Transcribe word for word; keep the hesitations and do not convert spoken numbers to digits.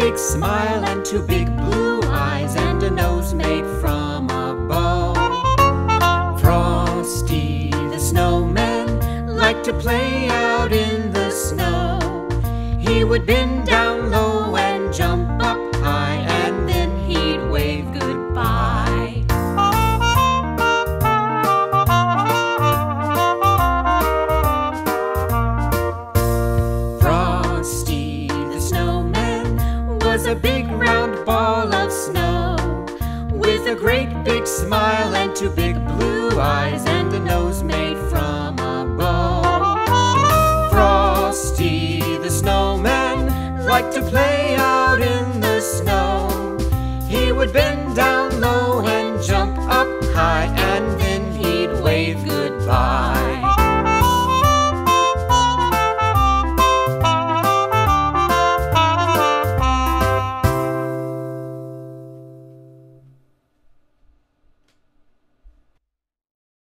big smile and two big blue eyes and a nose made from a bow. Frosty the Snowman liked to play out in the snow. He would bend down low and jump up high, and then he'd wave goodbye. Frosty the Snowman was a big round ball of snow, with a great big smile and two big blue eyes and a nose made from a bow. Frosty the Snowman liked to play out in the snow. He would bend down